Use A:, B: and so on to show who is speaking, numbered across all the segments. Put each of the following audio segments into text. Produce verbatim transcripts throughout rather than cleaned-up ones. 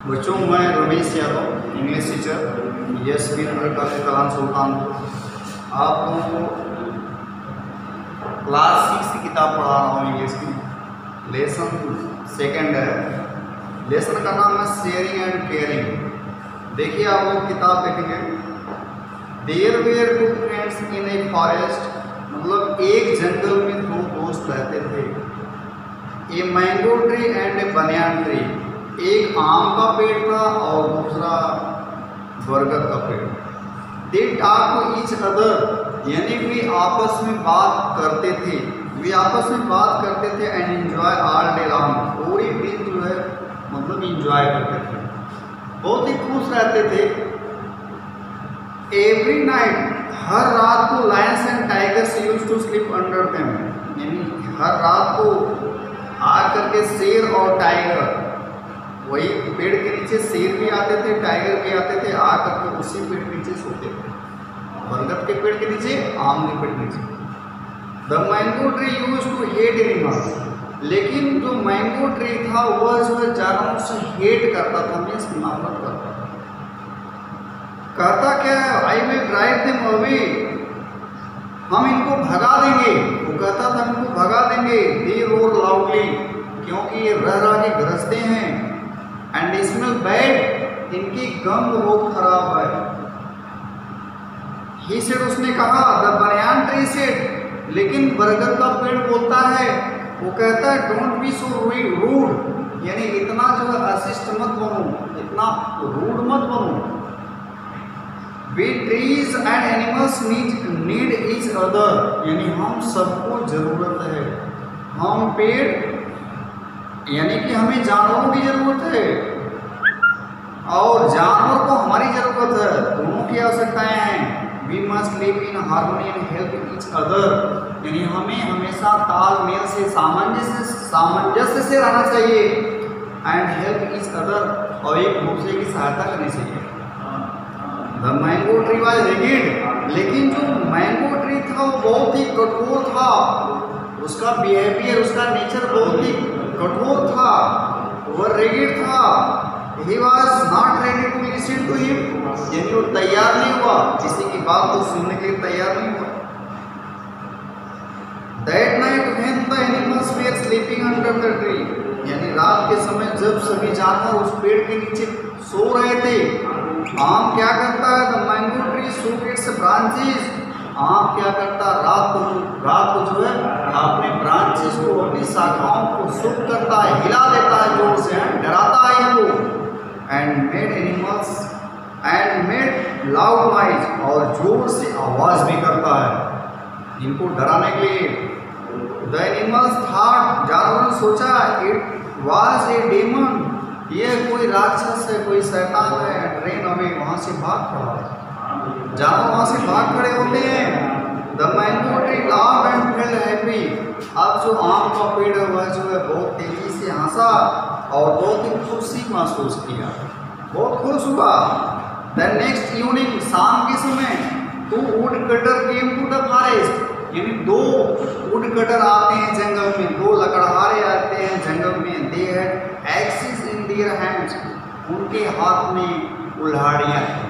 A: बच्चों, मैं Ramesh Yadav, English teacher, S B Nagar Kalam Sultanpur. आप लोगों को क्लास सिक्स की किताब पढ़ा रहा हूँ इंग्लिश की। लेसन सेकंड है। लेसन का नाम है शेयरिंग एंड केयरिंग। देखिए, आप लोग किताब देखेंगे। There were two friends in a forest, मतलब एक जंगल में दो दोस्त रहते थे। A mango tree and a banyan tree, एक आम का पेड़ था और दूसरा बरगद का पेड़। They talk to each other, यानी वे आपस में बात करते थे वे आपस में बात करते थे and enjoy all day long, पूरी दिन जो है मतलब एंजॉय करते थे, बहुत ही खुश रहते थे। एवरी नाइट, हर रात को lions and tigers used to sleep under them, यानी हर रात को आकर के शेर और टाइगर, वही पेड़ के नीचे शेर भी आते थे, टाइगर भी आते थे, आकर के उसी पेड़ के नीचे सोते थे। बरगद के पेड़ के नीचे, आम के पेड़ के नीचे। The mango tree used to hate animals, लेकिन जो मैंगो ट्री था वह जो है जानवरों से हेट करता था, मीन्स नफरत करता था। कहता क्या है, I will drive them away, हम इनको भगा देंगे। वो कहता था इनको भगा देंगे। दे रोर लाउडली, क्योंकि ये रह रह के गरजते हैं। एंड स्मेल बैड, इनकी गंध बहुत खराब है। ही सेड, उसने कहा। द बनियान ट्री सेड, लेकिन बरगद का पेड़ बोलता है, वो कहता है डोंट बी सो रूड, यानी इतना जो है अशिष्ट मत बनो, इतना रूड मत बनो। We trees and animals need need each other, यानी हम सबको जरूरत है। हम पेड़, यानी कि हमें जानवरों की जरूरत है और जानवर को हमारी जरूरत है, दोनों की आवश्यकताएं हैं। We must live in harmony and help each other, यानी हमें हमेशा तालमेल से, सामंजस्य सामंजस्य से रहना चाहिए। एंड हेल्प ईच अदर, और एक दूसरे की सहायता करनी चाहिए। The mango tree was rigid, लेकिन जो मैंगो ट्री था वो बहुत ही कठोर था, उसका बिहेवियर, उसका नेचर बहुत ही कठोर था, वह रिगिड था। He was not ready to listen to him, यानी वो तैयार नहीं हुआ, किसी की बात को सुनने के लिए तैयार नहीं हुआ। That night when the animals were sleeping under the tree, यानी रात के समय जब सभी जानवर उस पेड़ के नीचे सो रहे थे, आम क्या करता है, the mango tree shook its branches, आम क्या करता, रात को रात को जो है अपने ब्रांचेस को, अपनी शाखाओं को शुक करता है, हिला देता है जोर से, डराता है इनको। And made animals and made loud noise, और जोर से आवाज भी करता है इनको डराने के लिए। द एनिमल्स थॉट, जानवरों ने सोचा, इट वाज ए डेमन, ये कोई राक्षस है, कोई शैतान है। ट्रेन अवे, वहाँ से भाग खड़ा, जानवर वहाँ से भाग खड़े होते हैं। The mango tree laugh and fell happy, अब जो आम का पेड़ है वह जो है बहुत तेजी से हंसा और बहुत ही खुशी महसूस किया, बहुत खुश हुआ। द नेक्स्ट इवनिंग, शाम के समय, two wood cutter came to the forest, यानी दो वुड कटर आते हैं जंगल में, दो लकड़हारे आते हैं जंगल में। They had axes in their hands, उनके हाथ में कुल्हाड़ियाँ थी।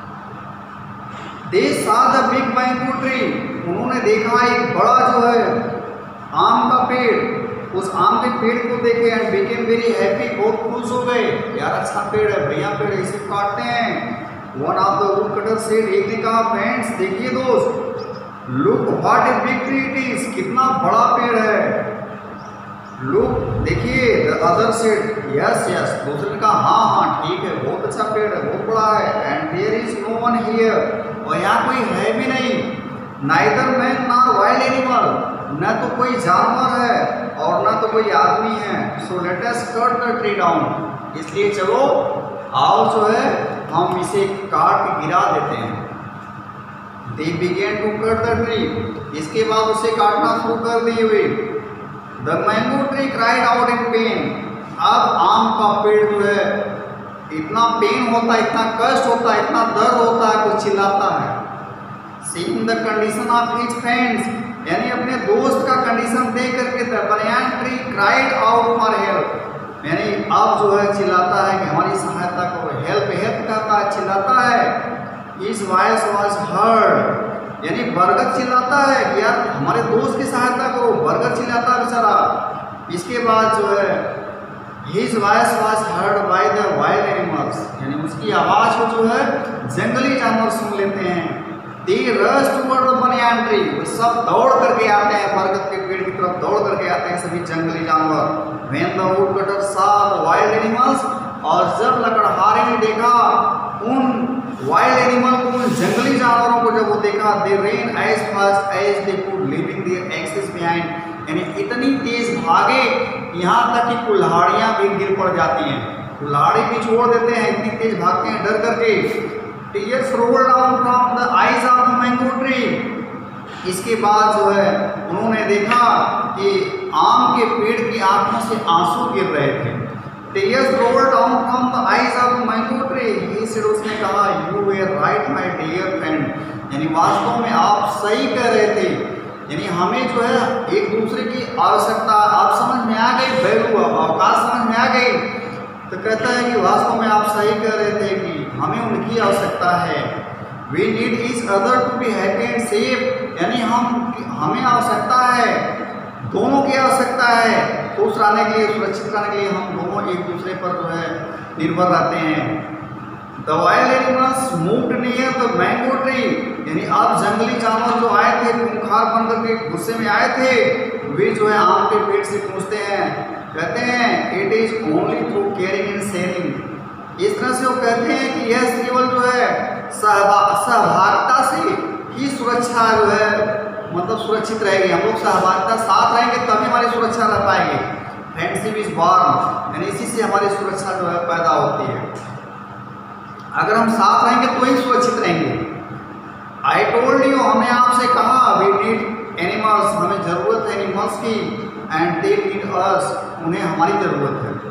A: दे सा द बिग मैंगो ट्री, उन्होंने देखा एक बड़ा जो है आम का पेड़, उस आम के पेड़ को देखे एंड बिकेम वेरी हैप्पी, बहुत खुश हो गए, यार अच्छा पेड़ है, बढ़िया पेड़ है, इसे काटते हैं। One of the wood cutter said, एक ने कहा, फ्रेंड्स देखिए दोस्त, look what a big tree it is, कितना बड़ा पेड़ है। लुक, देखिए। The other said, yes yes, दूसरे ने कहा, हाँ हाँ ठीक है, बहुत अच्छा पेड़ है, बहुत बड़ा है। And there is no one here, और यहाँ कोई है भी नहीं। Neither man nor wild animal, न तो कोई जानवर है और ना तो कोई आदमी है। So let us cut the tree down, इसलिए चलो आओ जो है हम इसे काट के गिरा देते हैं। They began to cut the tree, इसके बाद उसे काटना शुरू कर दिए हुए। The mango tree cried out in pain, अब आम का पेड़ जो है इतना पेन होता है, इतना कष्ट होता है, इतना दर्द होता है, कुछ चिल्लाता है। Seeing the condition of his friends, यानी अपने दोस्त का कंडीशन देख करके the banyan tree cried out for help, यानी अब जो है चिल्लाता है कि हमारी सहायता चिल्लाता है, his voice was heard, यानी बरगद चिल्लाता है कि यार हमारे दोस्त की सहायता करो, बरगद चिल्लाता है बेचारा। इसके बाद जो है his voice was heard by the wild animals, यानी उसकी आवाज़ को जो है जंगली जानवर सुन लेते हैं। they rush toward the banyan tree, वो सब दौड़ करके आते हैं, बरगद के पेड़ की तरफ दौड़ करके आते हैं सभी जंगली जानवर। when the woodcutter saw the wild animals, और जब लकड़हारे ने देखा उन वाइल्ड एनिमल को, उन जंगली जानवरों को जब वो देखा, they ran as fast as they could leaving their axes behind, यानी इतनी तेज भागे यहाँ तक कि कुल्हाड़ियाँ भी गिर पड़ जाती हैं, कुल्हाड़ी भी छोड़ देते हैं, इतनी तेज भागते हैं डर करके। tears rolled down from the eyes of the mango tree, इसके बाद जो है उन्होंने देखा कि आम के पेड़ की आंखों से आंसू गिर रहे थे। tears rolled down from the eyes of the mango tree, he said, उसने कहा, you were right my dear friend, यानी वास्तव में आप सही कह रहे थे, यानी हमें जो है एक दूसरे की आवश्यकता, आप समझ में आ गई, वैल्यू अवकाश समझ में आ गई। तो कहता है कि वास्तव में आप सही कह रहे थे कि हमें उनकी आवश्यकता है। we need each other to be happy and safe, यानी हम हमें आवश्यकता है, दोनों की आवश्यकता है, खुश रहने के लिए, सुरक्षित रहने के लिए हम दोनों एक दूसरे पर जो है निर्भर रहते हैं। The wild animals moved near the mango tree, यानी अब जंगली जानवर जो आए थे खूंखार बन करके गुस्से में आए थे, वे जो है आम के पेड़ से पूछते हैं, कहते हैं it is only through caring and sharing, इस तरह से वो कहते हैं कि यह केवल जो है सहभागिता से ही सुरक्षा जो है मतलब सुरक्षित रहेगी, हम लोग सहभागिता साथ रहेंगे तभी हमारी सुरक्षा रह पाएगी। फ्रेंडशिप इज बॉर्न, यानी इसी से हमारी सुरक्षा जो है पैदा होती है, अगर हम साथ रहेंगे तो ही सुरक्षित रहेंगे। आई टोल्ड यू, हमने आपसे कहा, वी नीड एनिमल्स, हमें ज़रूरत है एनिमल्स की, एंड दे नीड अस, उन्हें हमारी ज़रूरत है।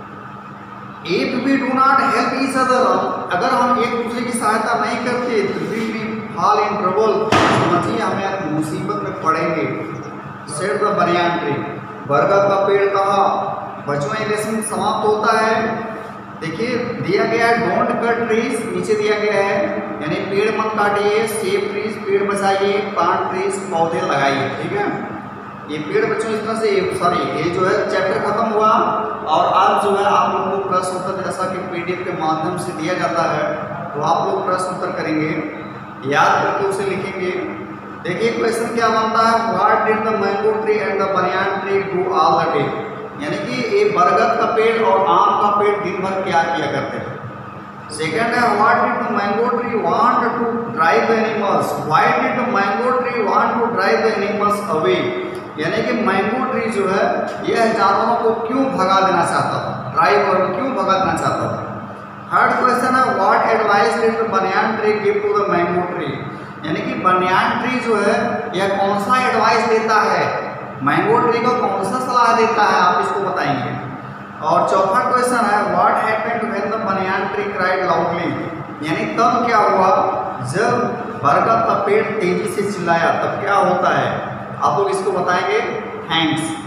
A: If we do not help each other, अगर हम एक दूसरे की सहायता नहीं करते तो we will fall in trouble, समझिए हमें मुसीबत में पड़ेंगे। सेड द बनियान ट्री, बरगद का पेड़ कहा। बच्चों ये लेसन समाप्त होता है। देखिए दिया गया है डोंट कट ट्रीज, नीचे दिया गया है यानी पेड़ मत काटिए, सेव ट्रीज पेड़ बचाइए, प्लांट ट्रीज पौधे लगाइए। ठीक है, ये पेड़ बच्चों इस तरह से सॉरी ये जो है चैप्टर खत्म हुआ और आज जो है आप लोगों को प्रश्न उत्तर जैसा कि पीडीएफ के माध्यम से दिया जाता है तो आप लोग प्रश्न उत्तर करेंगे, याद करके उसे लिखेंगे। देखिए क्वेश्चन क्या बनता है, what did the mango tree and the banyan tree do all the day, यानी कि ये बरगद का पेड़ और आम का पेड़ दिन भर क्या किया करते थे। सेकेंड है what did the mango tree want to drive the animals, why did the mango tree want to drive the animals away, यानी कि मैंगो ट्री जो है यह जानवरों को क्यों भगा देना चाहता था, ड्राइव और क्यों भगा देना चाहता था। थर्ड क्वेश्चन है what advice did the banyan tree give to the mango tree, यानी कि बनियान ट्री जो है यह कौन सा एडवाइस देता है, मैंगो ट्री को कौन सा सलाह देता है, आप इसको बताएंगे। और चौथा क्वेश्चन है what happened when the banyan tree cried loudly, यानी तब क्या हुआ जब बरगद का पेड़ तेजी से चिल्लाया, तब क्या होता है, आप लोग इसको बताएंगे। थैंक्स।